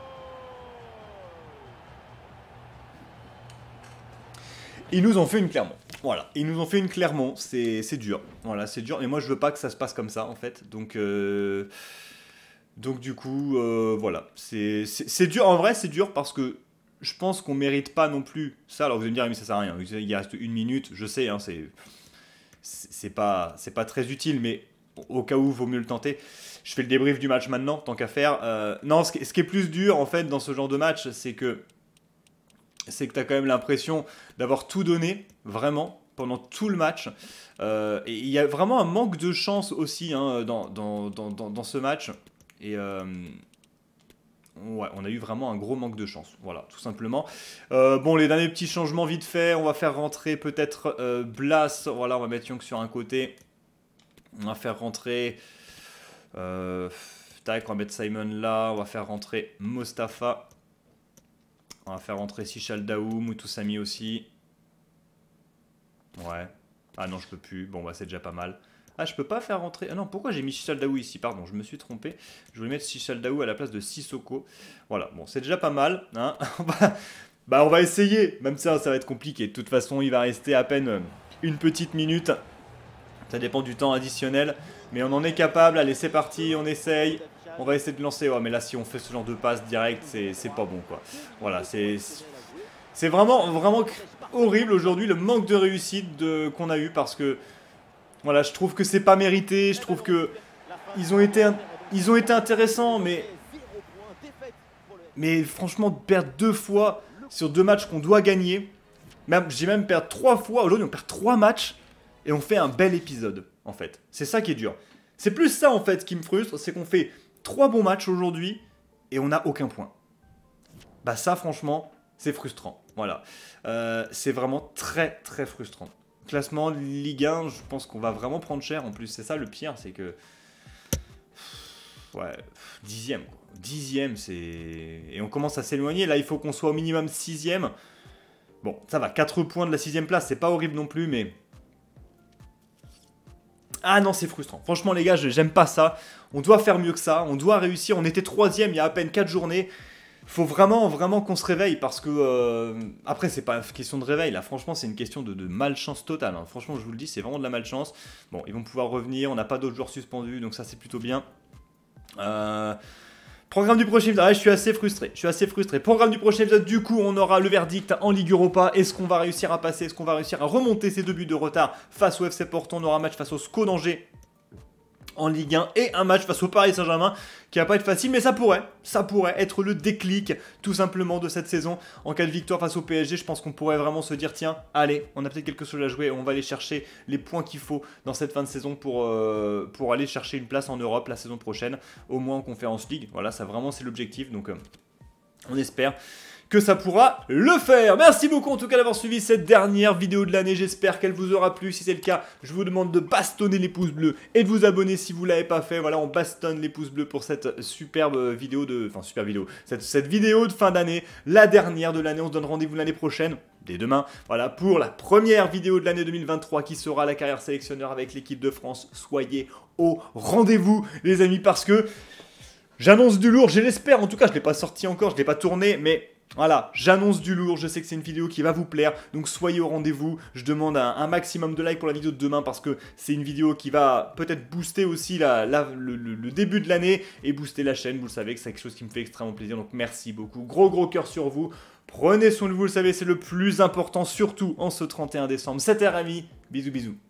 Ils nous ont fait une Clermont. Voilà, ils nous ont fait une Clermont, c'est dur. Voilà, c'est dur. Et moi, je veux pas que ça se passe comme ça, en fait. Donc, euh, donc du coup, euh, voilà. C'est dur. En vrai, c'est dur parce que je pense qu'on mérite pas non plus ça. Alors, vous allez me dire, mais ça sert à rien. Il reste une minute. Je sais, hein, c'est c'est pas, c'est pas très utile, mais au cas où, vaut mieux le tenter. Je fais le débrief du match maintenant, tant qu'à faire. Euh, non, ce qui, ce qui est plus dur, en fait, dans ce genre de match, c'est que c'est que tu as quand même l'impression d'avoir tout donné, vraiment, pendant tout le match. Euh, et il y a vraiment un manque de chance aussi hein, dans, dans, dans, dans ce match. Et euh, ouais, on a eu vraiment un gros manque de chance. Voilà, tout simplement. Euh, bon, les derniers petits changements vite fait. On va faire rentrer peut-être euh, Blas. Voilà, on va mettre Young sur un côté. On va faire rentrer... Euh, tac, on va mettre Simon là. On va faire rentrer Mostafa. On va faire rentrer Sichal Daou, Moutoussamy aussi. Ouais. Ah non, je peux plus. Bon, bah c'est déjà pas mal. Ah, je peux pas faire rentrer... Ah non, pourquoi j'ai mis Sichal Daou ici? Pardon, je me suis trompé. Je voulais mettre Sichal Daou à la place de Sissoko. Voilà, bon, c'est déjà pas mal. Hein. Bah, on va essayer. Même ça, ça va être compliqué. De toute façon, il va rester à peine une petite minute. Ça dépend du temps additionnel. Mais on en est capable. Allez, c'est parti, on essaye. On va essayer de lancer. Ouais, mais là, si on fait ce genre de passe direct, c'est pas bon, quoi. Voilà, c'est... C'est vraiment, vraiment horrible aujourd'hui, le manque de réussite qu'on a eu. Parce que, voilà, je trouve que c'est pas mérité. Je trouve que ils ont été, ils ont été intéressants, mais... Mais franchement, perdre deux fois sur deux matchs qu'on doit gagner... Même, j'ai même perdu trois fois. Aujourd'hui, on perd trois matchs et on fait un bel épisode, en fait. C'est ça qui est dur. C'est plus ça, en fait, qui me frustre. C'est qu'on fait... Trois bons matchs aujourd'hui et on n'a aucun point. Bah ça franchement c'est frustrant. Voilà. Euh, c'est vraiment très très frustrant. Classement Ligue un, je pense qu'on va vraiment prendre cher. En plus c'est ça le pire, c'est que... Ouais, dixième. Quoi. Dixième c'est... Et on commence à s'éloigner. Là il faut qu'on soit au minimum sixième. Bon ça va, quatre points de la sixième place, c'est pas horrible non plus mais... Ah non, c'est frustrant. Franchement, les gars, j'aime pas ça. On doit faire mieux que ça. On doit réussir. On était troisième il y a à peine quatre journées. Faut vraiment, vraiment qu'on se réveille parce que... Euh... Après, c'est pas une question de réveil. Là, franchement, c'est une question de, de malchance totale. Hein. Franchement, je vous le dis, c'est vraiment de la malchance. Bon, ils vont pouvoir revenir. On n'a pas d'autres joueurs suspendus. Donc ça, c'est plutôt bien. Euh... Programme du prochain épisode, ah, je suis assez frustré, je suis assez frustré. Programme du prochain épisode, du coup, on aura le verdict en Ligue Europa. Est-ce qu'on va réussir à passer? Est-ce qu'on va réussir à remonter ces deux buts de retard face au F C Porto? On aura un match face au S C O d'Angers en Ligue un et un match face au Paris Saint-Germain qui va pas être facile, mais ça pourrait, ça pourrait être le déclic tout simplement de cette saison. En cas de victoire face au P S G, je pense qu'on pourrait vraiment se dire tiens, allez, on a peut-être quelque chose à jouer, on va aller chercher les points qu'il faut dans cette fin de saison pour, euh, pour aller chercher une place en Europe la saison prochaine, au moins en Conference League. Voilà, ça vraiment c'est l'objectif, donc euh, on espère. que ça pourra le faire. Merci beaucoup en tout cas d'avoir suivi cette dernière vidéo de l'année, j'espère qu'elle vous aura plu. Si c'est le cas, je vous demande de bastonner les pouces bleus et de vous abonner si vous l'avez pas fait. Voilà, on bastonne les pouces bleus pour cette superbe vidéo de... Enfin, super vidéo. Cette, cette vidéo de fin d'année, la dernière de l'année. On se donne rendez-vous l'année prochaine, dès demain, voilà, pour la première vidéo de l'année deux mille vingt-trois qui sera la carrière sélectionneur avec l'équipe de France. Soyez au rendez-vous, les amis, parce que j'annonce du lourd, je l'espère. En tout cas, je ne l'ai pas sorti encore, je ne l'ai pas tourné, mais... Voilà, j'annonce du lourd, je sais que c'est une vidéo qui va vous plaire, donc soyez au rendez-vous. Je demande un, un maximum de likes pour la vidéo de demain parce que c'est une vidéo qui va peut-être booster aussi la, la, le, le, le début de l'année et booster la chaîne. Vous le savez que c'est quelque chose qui me fait extrêmement plaisir, donc merci beaucoup. Gros gros cœur sur vous, prenez soin de vous, vous le savez, c'est le plus important, surtout en ce trente et un décembre. C'était Rémi, bisous bisous.